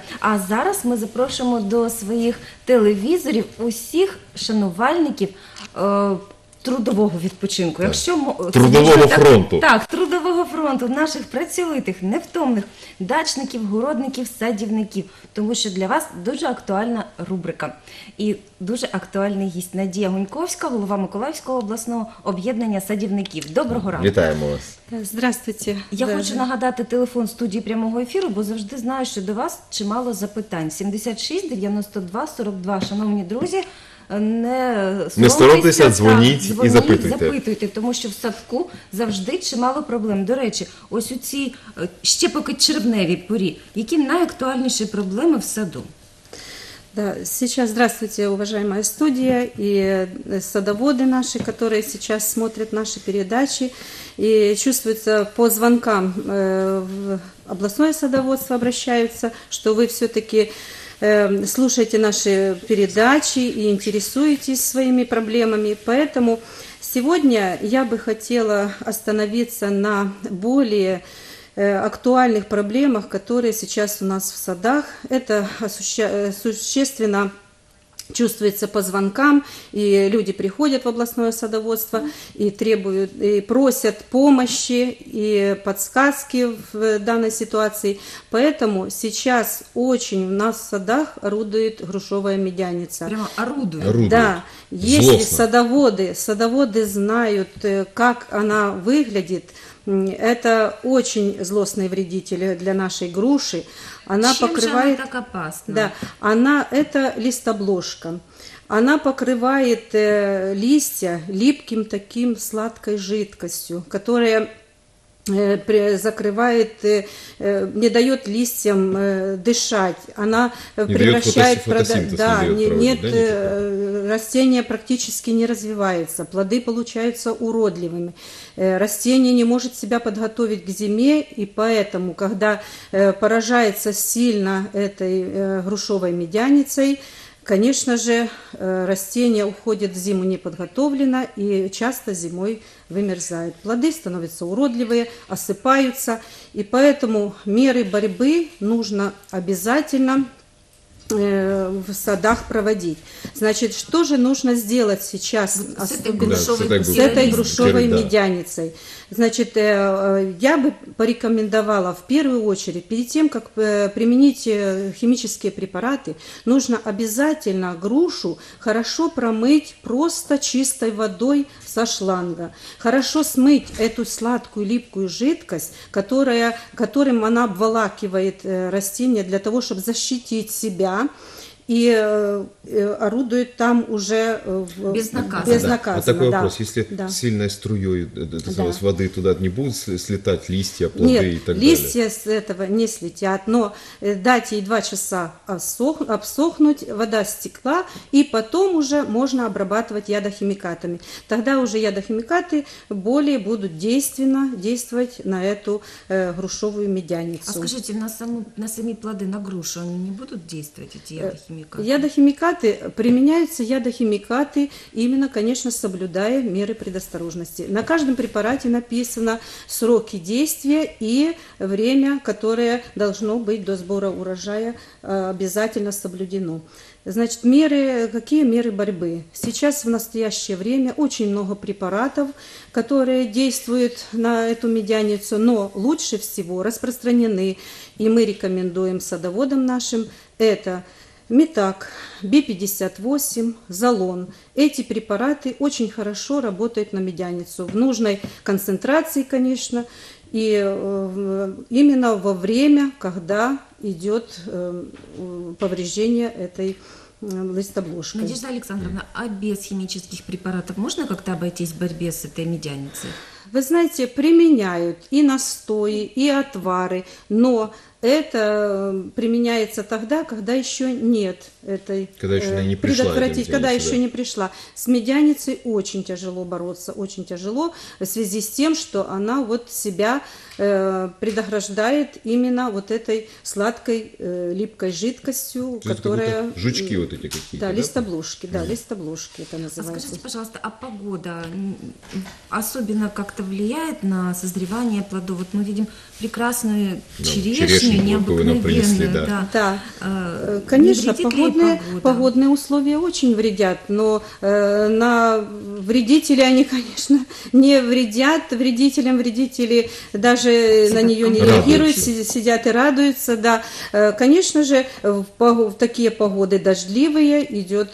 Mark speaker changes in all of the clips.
Speaker 1: А зараз ми запрошуємо до своїх телевізорів усіх шанувальників трудового відпочинку.
Speaker 2: Трудового фронту.
Speaker 1: Так, трудового фронту наших працьовитих, невтомних дачників, городників, садівників. Тому що для вас дуже актуальна рубрика. І дуже актуальний гість Надія Гуньковська, голова Миколаївського обласного об'єднання садівників. Доброго ранку.
Speaker 2: Вітаємо вас.
Speaker 3: Здравствуйте.
Speaker 1: Я хочу нагадати телефон студії прямого ефіру, бо завжди знаю, що до вас чимало запитань. 76 92 42. Шановні друзі, не
Speaker 2: соромтеся, дзвоніть і запитуйте.
Speaker 1: Тому що в садку завжди чимало проблем. До речі, ось у цій ще поки червневій порі, які найактуальніші проблеми в саду?
Speaker 3: Да, сейчас здравствуйте, уважаемая студия и садоводы наши, которые сейчас смотрят наши передачи. И чувствуется по звонкам в областное садоводство обращаются, что вы все-таки слушаете наши передачи и интересуетесь своими проблемами. Поэтому сегодня я бы хотела остановиться на более актуальных проблемах, которые сейчас у нас в садах. Это существенно чувствуется по звонкам, и люди приходят в областное садоводство и требуют, и просят помощи и подсказки в данной ситуации. Поэтому сейчас очень у нас в садах орудует грушевая медяница.
Speaker 1: Прямо орудует?
Speaker 3: Да. Если садоводы знают, как она выглядит, это очень злостный вредитель для нашей груши. Она
Speaker 1: Чем
Speaker 3: покрывает,
Speaker 1: же она так опасна?
Speaker 3: Да, это листобложка. Она покрывает листья липким таким сладкой жидкостью, которая закрывает, не дает листьям дышать, она превращает, растение практически не развивается, плоды получаются уродливыми, растение не может себя подготовить к зиме, и поэтому, когда поражается сильно этой грушевой медяницей, конечно же, растение уходит в зиму неподготовлено и часто зимой вымерзает. Плоды становятся уродливые, осыпаются, и поэтому меры борьбы нужно обязательно в садах проводить. Значит, что же нужно сделать сейчас с этой грушевой медяницей? Значит, я бы порекомендовала в первую очередь, перед тем, как применить химические препараты, нужно обязательно грушу хорошо промыть просто чистой водой со шланга. Хорошо смыть эту сладкую липкую жидкость, которым она обволакивает растение для того, чтобы защитить себя. И орудует там уже безнаказанно.
Speaker 2: Вот такой вопрос, если сильной струей воды туда не будут слетать листья, плоды и так далее?
Speaker 3: Нет, листья с этого не слетят, но дать ей 2 часа обсохнуть, вода стекла, и потом уже можно обрабатывать ядохимикатами. Тогда уже ядохимикаты более будут действовать на эту грушевую медяницу.
Speaker 1: А скажите, на сами плоды, на грушу, они не будут действовать, эти ядохимикаты?
Speaker 3: Применяются ядохимикаты именно, конечно, соблюдая меры предосторожности. На каждом препарате написано сроки действия и время, которое должно быть до сбора урожая, обязательно соблюдено. Значит, какие меры борьбы? Сейчас в настоящее время очень много препаратов, которые действуют на эту медяницу, но лучше всего распространены, и мы рекомендуем садоводам нашим, это Метак, Би-58, Залон. Эти препараты очень хорошо работают на медяницу в нужной концентрации, конечно, и именно во время, когда идет повреждение этой листобложкой.
Speaker 1: Надежда Александровна, а без химических препаратов можно как-то обойтись в борьбе с этой медяницей?
Speaker 3: Вы знаете, применяют и настои, и отвары, но это применяется тогда, когда еще нет этой
Speaker 2: когда еще не пришла
Speaker 3: когда еще не пришла. С медяницей очень тяжело бороться, очень тяжело в связи с тем, что она вот себя предохраждает именно вот этой сладкой липкой жидкостью, которая...
Speaker 2: Жучки вот эти какие-то,
Speaker 3: да? Листобложки, листобложки это называется.
Speaker 1: А скажите, пожалуйста, а погода особенно как-то влияет на созревание плодов? Вот мы видим прекрасную черешню
Speaker 2: очень вы нам принесли.
Speaker 1: необыкновенную,
Speaker 2: Да.
Speaker 3: Да,
Speaker 1: Не
Speaker 3: конечно,
Speaker 1: вредит ли погода?
Speaker 3: погодные условия очень вредят, но на вредителей они, конечно, не вредят. Вредители даже
Speaker 1: Все
Speaker 3: на
Speaker 1: так
Speaker 3: нее не
Speaker 2: радуются.
Speaker 3: реагируют, сидят и радуются. Да. Конечно же, в такие погоды дождливые идет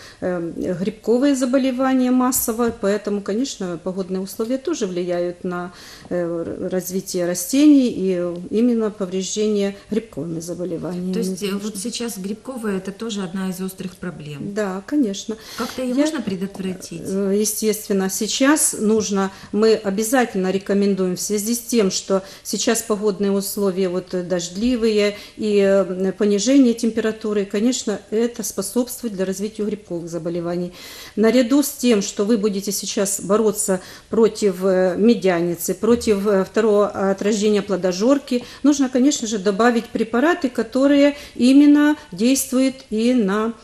Speaker 3: грибковые заболевания массово, поэтому, конечно, погодные условия тоже влияют на развитие растений и именно повреждение грибковыми заболеваниями.
Speaker 1: То есть вот сейчас грибковая это тоже одна из острых проблем.
Speaker 3: Да, конечно.
Speaker 1: Как-то ее
Speaker 3: Я-
Speaker 1: можно предотвратить?
Speaker 3: Естественно, сейчас мы обязательно рекомендуем в связи с тем, что сейчас погодные условия дождливые и понижение температуры, конечно, это способствует для развития грибковых заболеваний. Наряду с тем, что вы будете сейчас бороться против медяницы, против второго отражения плодожорки, нужно, конечно же, добавить препараты, которые именно действуют и на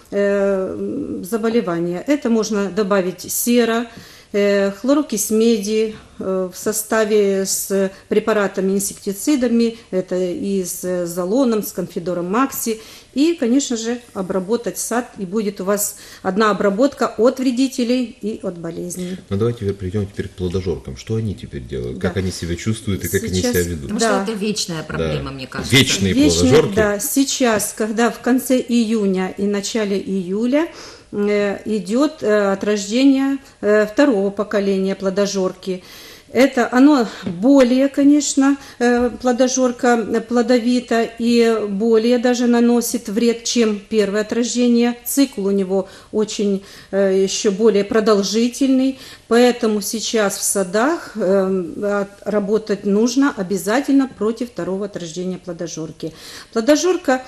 Speaker 3: заболевания. Это можно добавить сера, хлорокись меди в составе с препаратами, инсектицидами, это и с залоном, с конфидором Макси, и, конечно же, обработать сад, и будет у вас одна обработка от вредителей и от болезней.
Speaker 2: Ну давайте перейдем теперь к плодожоркам. Что они теперь делают?
Speaker 3: Да.
Speaker 2: Как они себя чувствуют и как они
Speaker 3: Сейчас-
Speaker 2: себя ведут?
Speaker 1: Потому
Speaker 3: Да.
Speaker 1: что это вечная проблема,
Speaker 2: Да.
Speaker 1: мне кажется.
Speaker 2: Вечные плодожорки.
Speaker 3: Да, сейчас, когда в конце июня и начале июля идет отрождение второго поколения плодожорки. Это оно более, конечно, плодожорка плодовита и более даже наносит вред, чем первое отрождение. Цикл у него очень еще более продолжительный, поэтому сейчас в садах работать нужно обязательно против второго отрождения плодожорки. Плодожорка,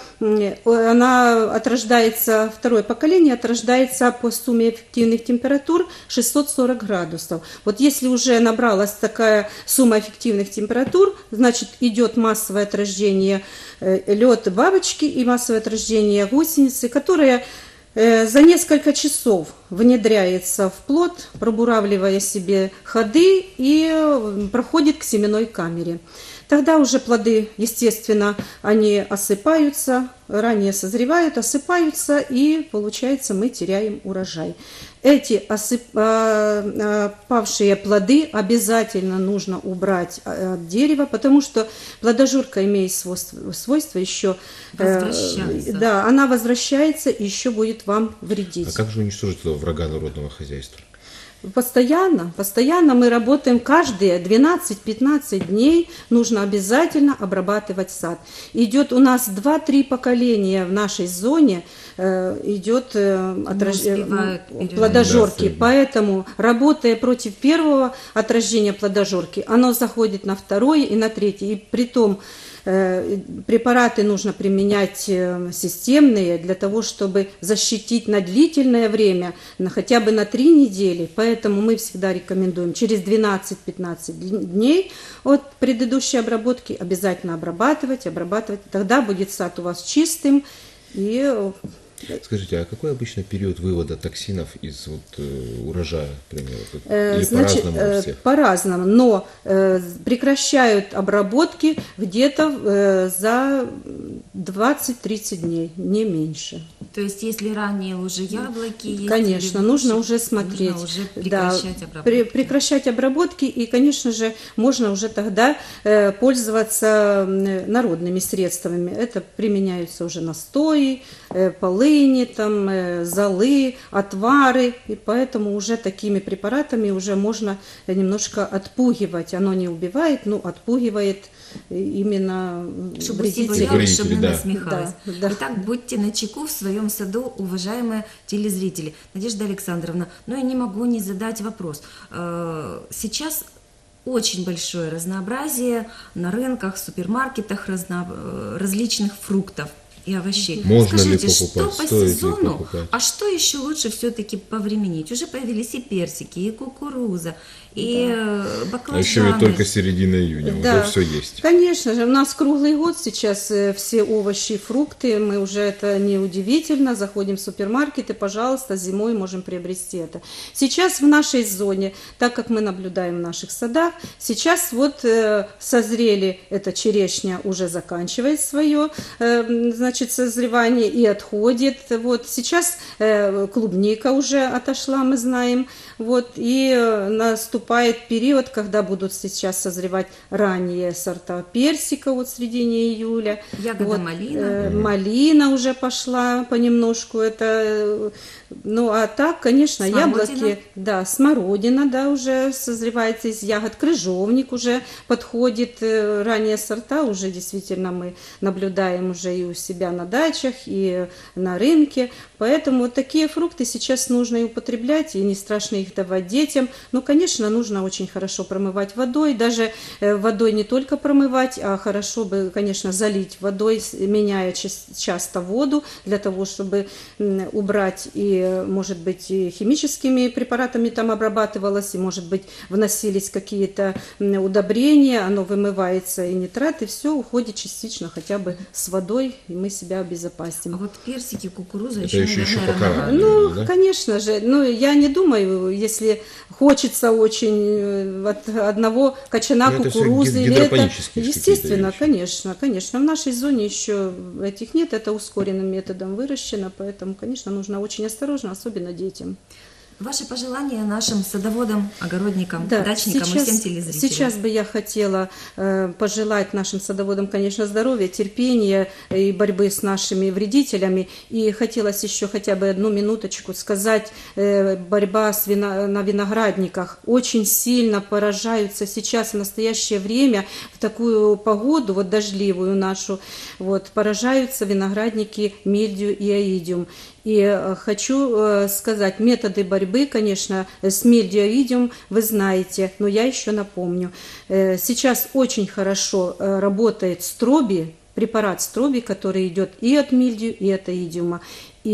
Speaker 3: она отрождается, второе поколение отрождается по сумме эффективных температур 640 градусов. Вот если уже набралась такая сумма эффективных температур, значит идет массовое отрождение лед бабочки и массовое отрождение гусеницы, которое за несколько часов внедряется в плод, пробуравливая себе ходы и проходит к семенной камере. Тогда уже плоды, естественно, они осыпаются, ранее созревают, осыпаются, и, получается, мы теряем урожай. Эти павшие плоды обязательно нужно убрать от дерева, потому что плодожорка имеет свойство еще...
Speaker 1: Возвращаться.
Speaker 3: Да, она возвращается и еще будет вам вредить.
Speaker 2: А как же уничтожить этого врага народного хозяйства?
Speaker 3: Постоянно мы работаем каждые 12-15 дней, нужно обязательно обрабатывать сад. Идет у нас 2-3 поколения в нашей зоне, идет
Speaker 1: успевают
Speaker 3: плодожорки,
Speaker 2: Да,
Speaker 3: поэтому работая против первого отражения плодожорки, оно заходит на второе и на третье, и притом препараты нужно применять системные для того, чтобы защитить на длительное время, хотя бы на 3 недели. Поэтому мы всегда рекомендуем через 12-15 дней от предыдущей обработки обязательно обрабатывать. Тогда будет сад у вас чистым и...
Speaker 2: Скажите, а какой обычно период вывода токсинов из урожая, к примеру? Или по-разному у всех?
Speaker 3: По-разному, но прекращают обработки где-то за 20-30 дней, не меньше.
Speaker 1: То есть, если ранее уже яблоки есть,
Speaker 3: Конечно,
Speaker 1: или
Speaker 3: нужно
Speaker 1: груши,
Speaker 3: уже смотреть.
Speaker 1: нужно уже
Speaker 3: Да,
Speaker 1: прекращать обработку.
Speaker 3: прекращать обработки, и, конечно же, можно уже тогда пользоваться народными средствами. Это применяются уже настои, полыни, там, золы, отвары, и поэтому уже такими препаратами уже можно немножко отпугивать. Оно не убивает, но отпугивает именно
Speaker 1: Чтобы
Speaker 3: вредителей.
Speaker 1: сибоялось, чтобы не
Speaker 2: Да.
Speaker 1: насмехалось.
Speaker 3: Да, да.
Speaker 1: Итак, будьте начеку в своем саду, уважаемые телезрители. Надежда Александровна, но я не могу не задать вопрос. Сейчас очень большое разнообразие на рынках, супермаркетах различных фруктов. и овощей.
Speaker 2: Можно ли
Speaker 1: Скажите, что
Speaker 2: покупать,
Speaker 1: по
Speaker 2: стоит ли
Speaker 1: сезону,
Speaker 2: покупать?
Speaker 1: а что еще лучше все-таки повременить? Уже появились и персики, и кукуруза, и
Speaker 2: А еще ведь
Speaker 1: баклажаны.
Speaker 2: только середина июня, уже все есть.
Speaker 3: Конечно же, у нас круглый год сейчас все овощи и фрукты, мы уже это не удивительно, заходим в супермаркеты, пожалуйста, зимой можем приобрести это. Сейчас в нашей зоне, так как мы наблюдаем в наших садах, сейчас вот созрели, эта черешня уже заканчивает свое, значит, созревание и отходит. Вот сейчас клубника уже отошла, мы знаем, вот, и наступает период, когда будут сейчас созревать ранние сорта персика вот в середине июля.
Speaker 1: Ягода
Speaker 3: Вот,
Speaker 1: малина.
Speaker 3: малина уже пошла понемножку, это, ну, а так, конечно,
Speaker 1: Смородина.
Speaker 3: яблоки, да, смородина, да, уже созревает из ягод, крыжовник уже подходит, ранние сорта уже действительно мы наблюдаем уже и у себя на дачах, и на рынке, поэтому вот такие фрукты сейчас нужно и употреблять, и не страшно их давать детям, но, конечно, нужно очень хорошо промывать водой, даже водой не только промывать, а хорошо бы, конечно, залить водой, меняя часто воду, для того, чтобы убрать и, может быть, и химическими препаратами там обрабатывалось, и, может быть, вносились какие-то удобрения, оно вымывается, и нитрат, и все уходит частично хотя бы с водой, и мы себя
Speaker 1: А
Speaker 3: обезопасим.
Speaker 1: вот персики, кукуруза
Speaker 2: Это
Speaker 1: еще,
Speaker 2: еще
Speaker 1: наверное,
Speaker 2: пока
Speaker 1: рановато.
Speaker 2: рано.
Speaker 3: Ну,
Speaker 2: да?
Speaker 3: конечно же, но я не думаю, если хочется очень от одного кочана
Speaker 2: Ну, это всё
Speaker 3: кукурузы, или это,
Speaker 2: гидропонические
Speaker 3: естественно,
Speaker 2: какие-то вещи.
Speaker 3: конечно, в нашей зоне еще этих нет, это ускоренным методом выращено, поэтому, конечно, нужно очень осторожно, особенно детям.
Speaker 1: Ваши пожелания нашим садоводам, огородникам,
Speaker 3: Да,
Speaker 1: дачникам и всем телезрителям.
Speaker 3: сейчас бы я хотела пожелать нашим садоводам, конечно, здоровья, терпения и борьбы с нашими вредителями. И хотелось еще хотя бы одну минуточку сказать, борьба на виноградниках. Очень сильно поражаются сейчас в настоящее время, в такую погоду, вот дождливую нашу, вот, поражаются виноградники мильдию и оидиум. И хочу сказать, методы борьбы, конечно, с мильдиоидиум вы знаете, но я еще напомню. Сейчас очень хорошо работает строби, препарат строби, который идет и от мильдию, и от оидиума.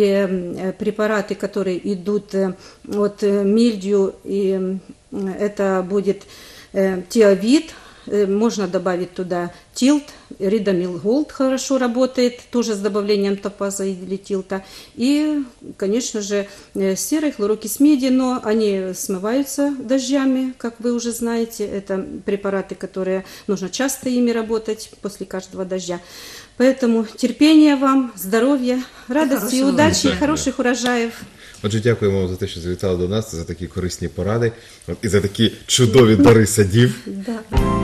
Speaker 3: И препараты, которые идут от мильдию, и это будет тиовид, можно добавить туда тилт, ридомил голд хорошо работает, тоже с добавлением топаза или тилта. И, конечно же, серый хлорокис меди, но они смываются дождями, как вы уже знаете. Это препараты, которые нужно часто ими работать после каждого дождя. Поэтому терпения вам, здоров'я, радості і
Speaker 1: хорошого
Speaker 3: удачі, і
Speaker 2: урожаю.
Speaker 3: хороших урожаїв.
Speaker 2: Отже, дякуємо вам за те, що завітали до нас, за такі корисні поради і за такі чудові дари садів.
Speaker 3: Да.